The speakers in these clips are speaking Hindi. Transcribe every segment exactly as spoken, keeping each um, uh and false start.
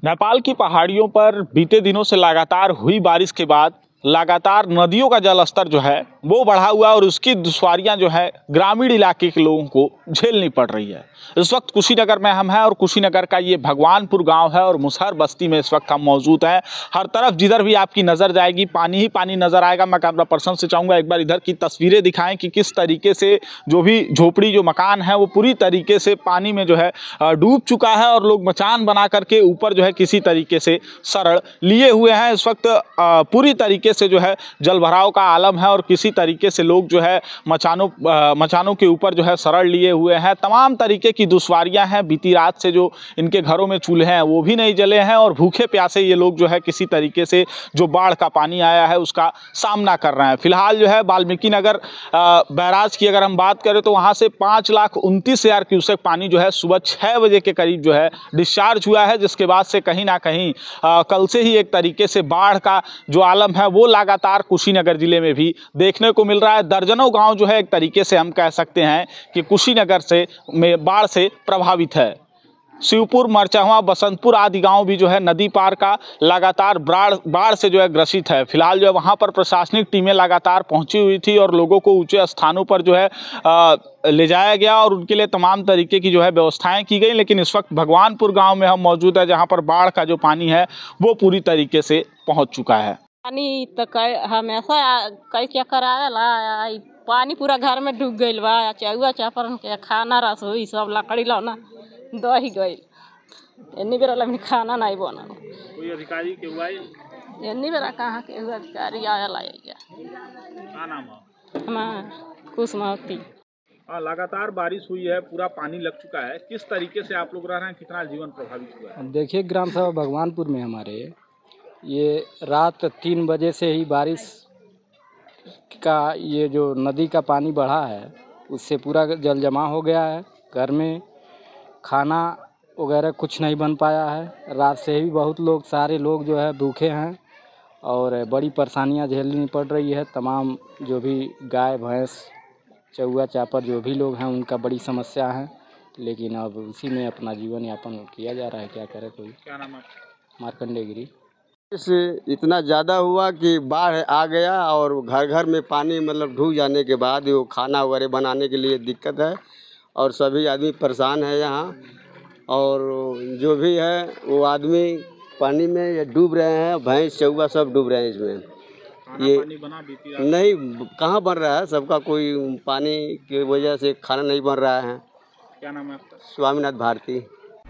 नेपाल की पहाड़ियों पर बीते दिनों से लगातार हुई बारिश के बाद लगातार नदियों का जलस्तर जो है वो बढ़ा हुआ है और उसकी दुश्वारियां जो है ग्रामीण इलाके के लोगों को झेलनी पड़ रही है। इस वक्त कुशीनगर में हम हैं और कुशीनगर का ये भगवानपुर गांव है और मुसहर बस्ती में इस वक्त हम मौजूद हैं। हर तरफ जिधर भी आपकी नज़र जाएगी पानी ही पानी नज़र आएगा। मैं कैमरा पर्सन से चाहूँगा एक बार इधर की तस्वीरें दिखाएं कि किस तरीके से जो भी झोपड़ी जो मकान है वो पूरी तरीके से पानी में जो है डूब चुका है और लोग मचान बना करके ऊपर जो है किसी तरीके से शरण लिए हुए हैं। इस वक्त पूरी तरीके से जो है जल भराव का आलम है और किसी तरीके से लोग जो है मचानों मचानों के ऊपर जो है शरण लिए हुए हैं। तमाम तरीके की दुश्वारियां हैं। बीती रात से जो इनके घरों में चूल्हे हैं वो भी नहीं जले हैं और भूखे प्यासे ये लोग जो है किसी तरीके से जो बाढ़ का पानी आया है उसका सामना कर रहे हैं। फिलहाल जो है वाल्मीकि नगर बैराज की अगर हम बात करें तो वहाँ से पाँच लाख उनतीस हज़ार क्यूसेक पानी जो है सुबह छः बजे के करीब जो है डिस्चार्ज हुआ है, जिसके बाद से कहीं ना कहीं आ, कल से ही एक तरीके से बाढ़ का जो आलम है वो लगातार कुशीनगर जिले में भी देखने को मिल रहा है। दर्जनों गांव जो है एक तरीके से हम कह सकते हैं कि कुशीनगर से में बाढ़ से प्रभावित है। शिवपुर, मरचहवा, बसंतपुर आदि गांव भी जो है नदी पार का लगातार बाढ़ बाढ़ से जो है ग्रसित है। फिलहाल जो है वहां पर प्रशासनिक टीमें लगातार पहुंची हुई थी और लोगों को ऊंचे स्थानों पर जो है आ, ले जाया गया और उनके लिए तमाम तरीके की जो है व्यवस्थाएं की गई। लेकिन इस वक्त भगवानपुर गाँव में हम मौजूद है जहाँ पर बाढ़ का जो पानी है वो पूरी तरीके से पहुँच चुका है। पानी तो कई हमेशा कई क्या करावेला पानी पूरा घर में डूब गइल बा। चौवा चापर के खाना रसोई सब लकड़ी लौना दही गइल। एनी बेरा लमनी खाना नहीं बना। कोई अधिकारी के हुआ एनी बेरा कहाँ के हुआ अधिकारी आयल आया। क्या नाम है? हमार कुसुमावती। लगातार बारिश हुई है, पूरा पानी लग चुका है। किस तरीके से आप लोग रह रहे हैं, कितना जीवन प्रभावित हुआ है? देखिए ग्राम सभा भगवानपुर में हमारे ये रात तीन बजे से ही बारिश का ये जो नदी का पानी बढ़ा है उससे पूरा जल जमा हो गया है। घर में खाना वगैरह कुछ नहीं बन पाया है। रात से ही बहुत लोग सारे लोग जो है भूखे हैं और बड़ी परेशानियां झेलनी पड़ रही है। तमाम जो भी गाय भैंस चौवा चापर जो भी लोग हैं उनका बड़ी समस्या है, लेकिन अब उसी में अपना जीवन यापन किया जा रहा है। क्या करे कोई। क्या नाम है? मार्कंडे गिरी। से इतना ज़्यादा हुआ कि बाढ़ आ गया और घर घर में पानी मतलब ढूक जाने के बाद वो खाना वगैरह बनाने के लिए दिक्कत है और सभी आदमी परेशान है यहाँ। और जो भी है वो आदमी पानी में ये डूब रहे हैं, भैंस चौवा सब डूब रहे हैं इसमें। ये पानी बना नहीं कहाँ बन रहा है, सबका कोई पानी की वजह से खाना नहीं बन रहा है। क्या नाम है आपका? स्वामीनाथ भारती।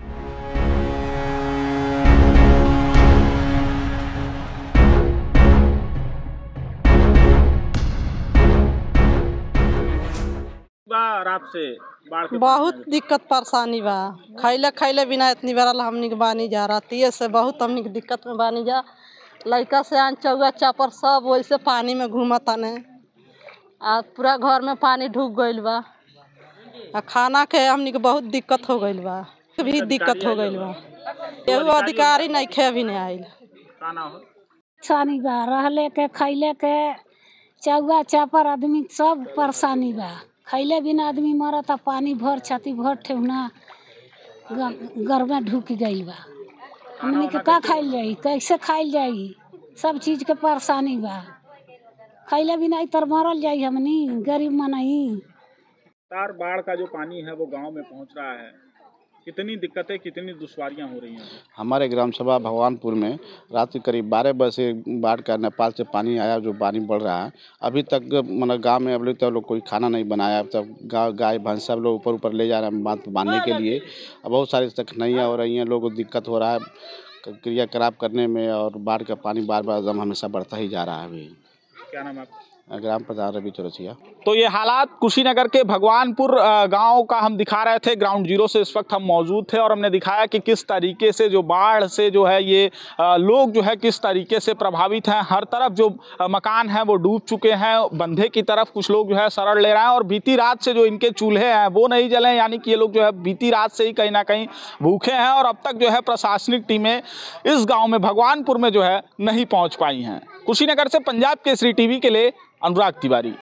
रात से बाढ़ के बहुत दिक्कत परेशानी बा। खैले खैले बिना इतनी बड़ा हमनी के बानी जा रही है से बहुत हमनी के दिक्कत में बानी जा। लड़का से आन चौवा चापर सब वैसे पानी में घूमता ने आ पूरा घर में पानी ढूक गइल बा। आ खाना के हमनी के बहुत दिक्कत हो गइल बा, भी दिक्कत हो गइल बा। एगो अधिकारी नहीं खे भी नहीं आइल। परेशानी बा रहले के खैले के चौवा चापर आदमी सब परेशानी बा। खैले बिना आदमी मरता, पानी भर छाती भर ठेहुना घर में ढुक गइल बा। हमनी के का खाइल जाई, कैसे खाइल जाई, सब चीज के परेशानी बा। खैले बिना इतर मरल जाई हमनी गरीब मनई। तार बाढ़ का जो पानी है वो गांव में पहुंच रहा है। कितनी दिक्कतें कितनी दुश्वारियां हो रही हैं? हमारे ग्राम सभा भगवानपुर में रात के करीब बारह बजे से बाढ़ का नेपाल से पानी आया, जो पानी बढ़ रहा है। अभी तक मतलब गांव में अभी तक लोग कोई खाना नहीं बनाया। तब गाय गाय भैंस सब लोग ऊपर ऊपर ले जा रहे हैं बांध बांधने के लिए। अब बहुत सारी कठिनाइयाँ हो रही हैं, लोगों को दिक्कत हो रहा है क्रियाकलाप करने में और बाढ़ का पानी बार बार दम हमेशा बढ़ता ही जा रहा है। अभी क्या नाम है आपका? ग्राम प्रधान रवि चौरसिया। तो ये हालात कुशीनगर के भगवानपुर गांव का हम दिखा रहे थे। ग्राउंड जीरो से इस वक्त हम मौजूद थे और हमने दिखाया कि किस तरीके से जो बाढ़ से जो है ये लोग जो है किस तरीके से प्रभावित हैं। हर तरफ जो मकान हैं वो डूब चुके हैं। बंधे की तरफ कुछ लोग जो है शरण ले रहे हैं और बीती रात से जो इनके चूल्हे हैं वो नहीं जले, यानी कि ये लोग जो है बीती रात से ही कहीं ना कहीं भूखे हैं और अब तक जो है प्रशासनिक टीमें इस गाँव में भगवानपुर में जो है नहीं पहुँच पाई हैं। कुशीनगर से पंजाब केसरी टीवी के लिए अनुराग तिवारी।